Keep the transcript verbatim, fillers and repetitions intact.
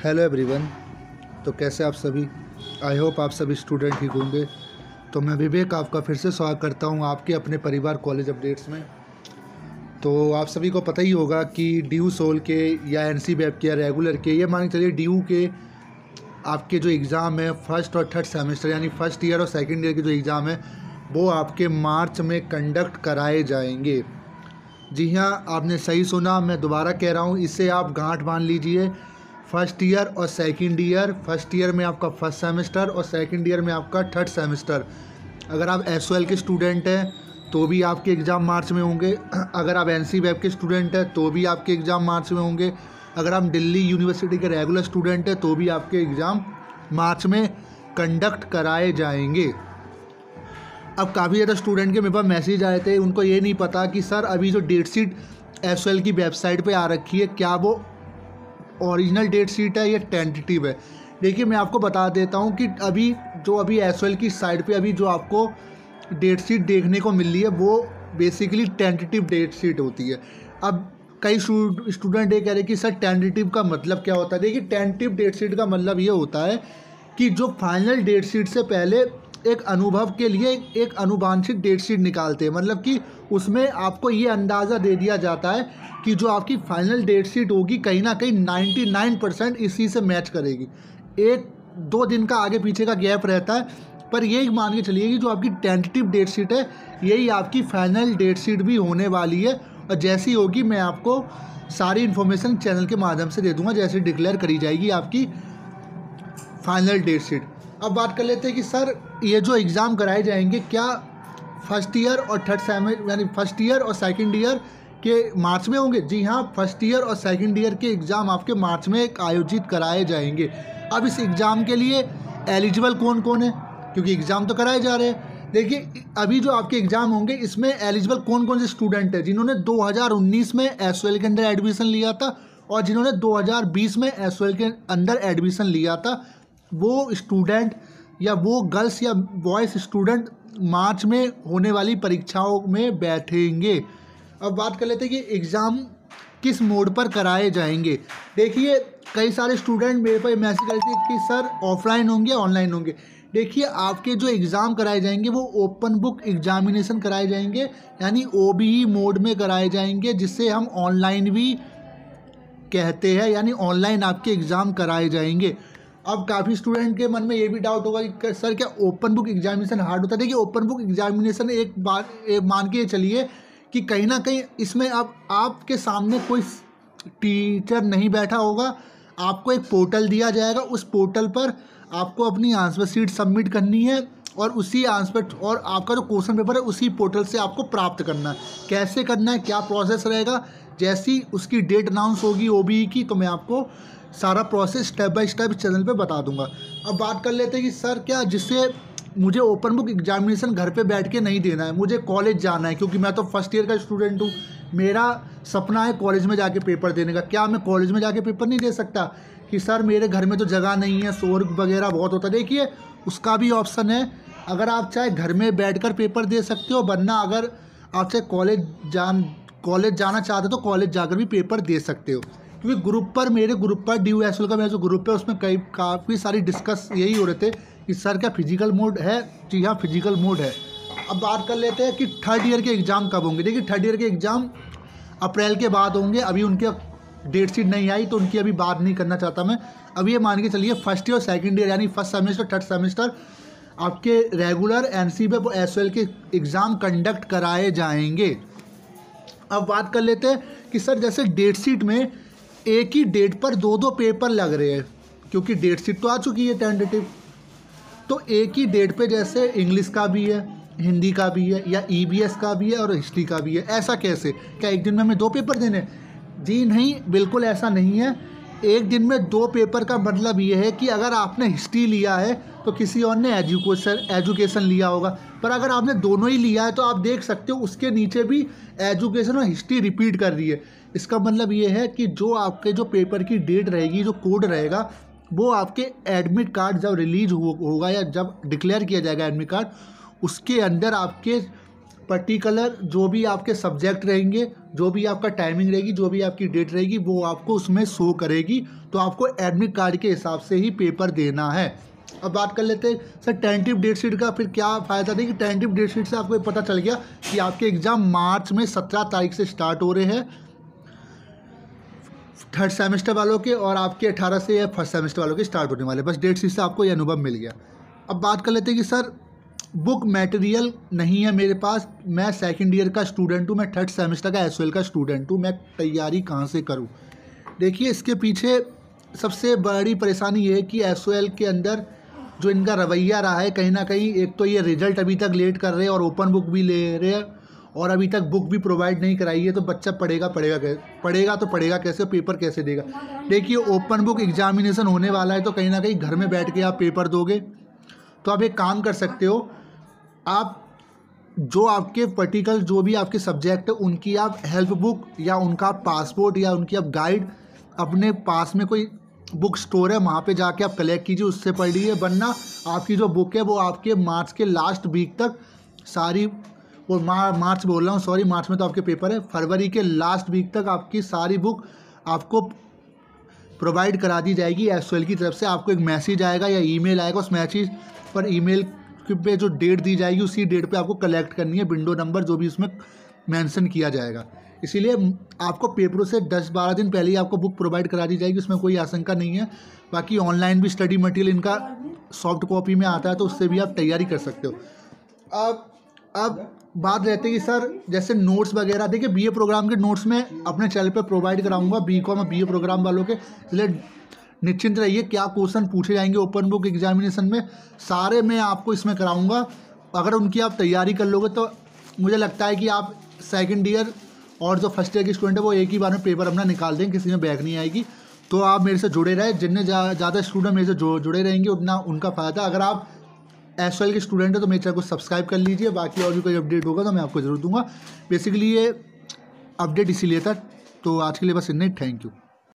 Hello everyone. तो कैसे आप सभी? आई होप आप सभी स्टूडेंट ठीक होंगे। तो मैं विवेक आपका फिर से स्वागत करता हूं आपके अपने परिवार कॉलेज अपडेट्स में। तो आप सभी को पता ही होगा कि डी यू सोल के या एन सी वेब के या रेगुलर के, ये मान के चलिए डी यू के आपके जो एग्ज़ाम है फर्स्ट और थर्ड सेमेस्टर यानी फर्स्ट ईयर और सेकेंड ईयर के जो एग्ज़ाम है वो आपके मार्च में कंडक्ट कराए जाएंगे। जी हाँ, आपने सही सुना, मैं दोबारा कह रहा हूँ, इससे आप गांठ बांध लीजिए। फर्स्ट ईयर और सेकंड ईयर, फर्स्ट ईयर में आपका फर्स्ट सेमेस्टर और सेकंड ईयर में आपका थर्ड सेमेस्टर। अगर आप एस ओ एल के स्टूडेंट हैं तो भी आपके एग्ज़ाम मार्च में होंगे। अगर आप एन सी वेब के स्टूडेंट हैं तो भी आपके एग्ज़ाम मार्च में होंगे। अगर आप दिल्ली यूनिवर्सिटी के रेगुलर स्टूडेंट हैं तो भी आपके एग्ज़ाम मार्च में कंडक्ट कराए जाएंगे। अब काफ़ी ज़्यादा स्टूडेंट के मेरे पास मैसेज आए थे, उनको ये नहीं पता कि सर अभी जो date sheet S O L की वेबसाइट पे आ रखी है क्या वो ओरिजिनल डेट शीट है या टेंटेटिव है। देखिए, मैं आपको बता देता हूँ कि अभी जो अभी एस ओ एल की साइट पे अभी जो आपको डेट शीट देखने को मिल रही है वो बेसिकली टेंटेटिव डेट शीट होती है। अब कई स्टूडेंट ये कह रहे हैं कि सर टेंटेटिव का मतलब क्या होता है। देखिए, टेंटेटिव डेट शीट का मतलब ये होता है कि जो फाइनल डेट शीट से पहले एक अनुभव के लिए एक अनुवांशिक डेट शीट निकालते हैं। मतलब कि उसमें आपको ये अंदाज़ा दे दिया जाता है कि जो आपकी फाइनल डेट शीट होगी कहीं ना कहीं निन्यानवे परसेंट इसी से मैच करेगी। एक दो दिन का आगे पीछे का गैप रहता है, पर यही मान के चलिए कि जो आपकी टेंटेटिव डेट शीट है यही आपकी फाइनल डेट शीट भी होने वाली है। और जैसी होगी मैं आपको सारी इन्फॉर्मेशन चैनल के माध्यम से दे दूंगा जैसे डिक्लेयर करी जाएगी आपकी फाइनल डेट शीट। अब बात कर लेते हैं कि सर ये जो एग्ज़ाम कराए जाएंगे क्या फर्स्ट ईयर और थर्ड सेमेस्टर यानी फर्स्ट ईयर और सेकंड ईयर के मार्च में होंगे। जी हाँ, फर्स्ट ईयर और सेकंड ईयर के एग्ज़ाम आपके मार्च में आयोजित कराए जाएंगे। अब इस एग्ज़ाम के लिए एलिजिबल कौन कौन है, क्योंकि एग्ज़ाम तो कराए जा रहे हैं। देखिए, अभी जो आपके एग्ज़ाम होंगे इसमें एलिजिबल कौन कौन से स्टूडेंट हैं जिन्होंने दो हज़ार उन्नीस में एस ओ एल के अंदर एडमिशन लिया था और जिन्होंने दो हज़ार बीस में एस ओ एल के अंदर एडमिशन लिया था। वो स्टूडेंट या वो गर्ल्स या बॉयज़ स्टूडेंट मार्च में होने वाली परीक्षाओं में बैठेंगे। अब बात कर लेते हैं कि एग्ज़ाम किस मोड पर कराए जाएंगे। देखिए, कई सारे स्टूडेंट मेरे पास मैसेज करते हैं कि सर ऑफलाइन होंगे या ऑनलाइन होंगे। देखिए, आपके जो एग्ज़ाम कराए जाएंगे वो ओपन बुक एग्जामिनेशन कराए जाएंगे यानी ओ बी ई मोड में कराए जाएंगे, जिससे हम ऑनलाइन भी कहते हैं, यानी ऑनलाइन आपके एग्ज़ाम कराए जाएंगे। अब काफ़ी स्टूडेंट के मन में ये भी डाउट होगा कि सर क्या ओपन बुक एग्जामिनेशन हार्ड होता है। देखिए, ओपन बुक एग्जामिनेशन एक बार एक मान के चलिए कि कहीं ना कहीं इसमें अब आपके सामने कोई टीचर नहीं बैठा होगा, आपको एक पोर्टल दिया जाएगा, उस पोर्टल पर आपको अपनी आंसर शीट सबमिट करनी है और उसी आंसर और आपका जो क्वेश्चन पेपर है उसी पोर्टल से आपको प्राप्त करना है। कैसे करना है, क्या प्रोसेस रहेगा, जैसी उसकी डेट अनाउंस होगी ओ बी ई की तो मैं आपको सारा process step by step channel पे बता दूंगा। अब बात कर लेते हैं कि सर क्या जिससे मुझे ओपन बुक एग्जामिनेशन घर पे बैठ के नहीं देना है, मुझे कॉलेज जाना है, क्योंकि मैं तो फर्स्ट ईयर का स्टूडेंट हूँ, मेरा सपना है कॉलेज में जाके पेपर देने का। क्या मैं कॉलेज में जाके पेपर नहीं दे सकता कि सर मेरे घर में तो जगह नहीं है, शोर वगैरह बहुत होता है। देखिए, उसका भी ऑप्शन है। अगर आप चाहे घर में बैठ कर पेपर दे सकते हो, वरना अगर आप चाहे कॉलेज जान कॉलेज जाना चाहते हो तो कॉलेज जाकर भी पेपर दे सकते हो। क्योंकि ग्रुप पर मेरे ग्रुप पर डी यू एस एल का मेरा जो ग्रुप है उसमें कई काफ़ी सारी डिस्कस यही हो रहे थे कि सर क्या फिजिकल मोड है। जी हाँ, फिजिकल मोड है। अब बात कर लेते हैं कि थर्ड ईयर के एग्ज़ाम कब होंगे। देखिए, थर्ड ईयर के एग्ज़ाम अप्रैल के बाद होंगे। अभी उनके डेट शीट नहीं आई तो उनकी अभी बात नहीं करना चाहता मैं। अभी ये मान के चलिए फर्स्ट ईयर और सेकेंड ईयर यानी फर्स्ट सेमेस्टर थर्ड सेमेस्टर आपके रेगुलर एन सी वेब और एस ओ एल के एग्ज़ाम कंडक्ट कराए जाएंगे। अब बात कर लेते हैं कि सर जैसे डेट शीट में एक ही डेट पर दो दो पेपर लग रहे हैं, क्योंकि डेट शीट तो आ चुकी है टेंटेटिव, तो एक ही डेट पे जैसे इंग्लिश का भी है, हिंदी का भी है, या ई बी एस का भी है और हिस्ट्री का भी है। ऐसा कैसे? क्या एक दिन में हमें दो पेपर देने? जी नहीं, बिल्कुल ऐसा नहीं है। एक दिन में दो पेपर का मतलब ये है कि अगर आपने हिस्ट्री लिया है तो किसी और ने एजुकेशन एजुकेशन लिया होगा, पर अगर आपने दोनों ही लिया है तो आप देख सकते हो उसके नीचे भी एजुकेशन और हिस्ट्री रिपीट कर रही है। इसका मतलब ये है कि जो आपके जो पेपर की डेट रहेगी, जो कोड रहेगा, वो आपके एडमिट कार्ड जब रिलीज हो, होगा या जब डिक्लेयर किया जाएगा एडमिट कार्ड, उसके अंदर आपके पर्टिकुलर जो भी आपके सब्जेक्ट रहेंगे, जो भी आपका टाइमिंग रहेगी, जो भी आपकी डेट रहेगी, वो आपको उसमें शो करेगी। तो आपको एडमिट कार्ड के हिसाब से ही पेपर देना है। अब बात कर लेते हैं सर टेंटेटिव डेट शीट का। फिर क्या फ़ायदा था कि टेंटेटिव डेट शीट से आपको पता चल गया कि आपके एग्ज़ाम मार्च में सत्रह तारीख से स्टार्ट हो रहे हैं थर्ड सेमेस्टर वालों के, और आपके अठारह से या फर्स्ट सेमेस्टर वालों के स्टार्ट होने वाले। बस डेट शीट से आपको ये अनुभव मिल गया। अब बात कर लेते हैं कि सर बुक मटेरियल नहीं है मेरे पास, मैं सेकंड ईयर का स्टूडेंट हूँ, मैं थर्ड सेमेस्टर का एस का स्टूडेंट हूँ, मैं तैयारी कहाँ से करूँ। देखिए इसके पीछे सबसे बड़ी परेशानी ये है कि एस के अंदर जो इनका रवैया रहा है, कहीं ना कहीं एक तो ये रिजल्ट अभी तक लेट कर रहे हैं और ओपन बुक भी ले रहे हैं, और अभी तक बुक भी प्रोवाइड नहीं कराई है। तो बच्चा पढ़ेगा पढ़ेगा कैसे पढ़ेगा तो पढ़ेगा कैसे, पेपर कैसे देगा। देखिए ओपन बुक एग्जामिनेशन होने वाला है, तो कहीं ना कहीं घर में बैठ के आप पेपर दोगे। तो आप एक काम कर सकते हो, आप जो आपके पर्टिकुलर जो भी आपके सब्जेक्ट है उनकी आप हेल्प बुक या उनका पासपोर्ट या उनकी आप गाइड अपने पास में कोई बुक स्टोर है वहाँ पे जाके आप कलेक्ट कीजिए, उससे पढ़ लीजिए। वरना आपकी जो बुक है वो आपके मार्च के लास्ट वीक तक सारी, और मार्च बोल रहा हूँ सॉरी, मार्च में तो आपके पेपर है, फरवरी के लास्ट वीक तक आपकी सारी बुक आपको प्रोवाइड करा दी जाएगी एसओएल की तरफ से। आपको एक मैसेज आएगा या ईमेल आएगा, उस मैसेज पर ईमेल पे जो डेट दी जाएगी उसी डेट पे आपको कलेक्ट करनी है, विंडो नंबर जो भी उसमें मेंशन किया जाएगा। इसीलिए आपको पेपरों से दस बारह दिन पहले ही आपको बुक प्रोवाइड करा दी जाएगी, उसमें कोई आशंका नहीं है। बाकी ऑनलाइन भी स्टडी मटेरियल इनका सॉफ्ट कॉपी में आता है, तो उससे भी आप तैयारी कर सकते हो। अब अब बात रहती है कि सर जैसे नोट्स वगैरह, देखिए बीए प्रोग्राम के नोट्स में अपने चैनल पर प्रोवाइड कराऊंगा, बी कॉम और बीए प्रोग्राम वालों के, इसलिए निश्चिंत रहिए क्या क्वेश्चन पूछे जाएंगे ओपन बुक एग्जामिनेशन में, सारे मैं आपको इसमें कराऊंगा। अगर उनकी आप तैयारी कर लोगे तो मुझे लगता है कि आप सेकंड ईयर और जो फर्स्ट ईयर के स्टूडेंट है वो एक ही बार में पेपर अपना निकाल देंगे, किसी में बैक नहीं आएगी। तो आप मेरे से जुड़े रहे, जितने ज़्यादा स्टूडेंट मेरे से जुड़े रहेंगे उतना उनका फ़ायदा। अगर आप एस के स्टूडेंट है तो मेरे चैनल को सब्सक्राइब कर लीजिए। बाकी और भी कोई अपडेट होगा तो मैं आपको ज़रूर दूंगा। बेसिकली ये अपडेट इसीलिए था। तो आज के लिए बस इतना ही, थैंक यू।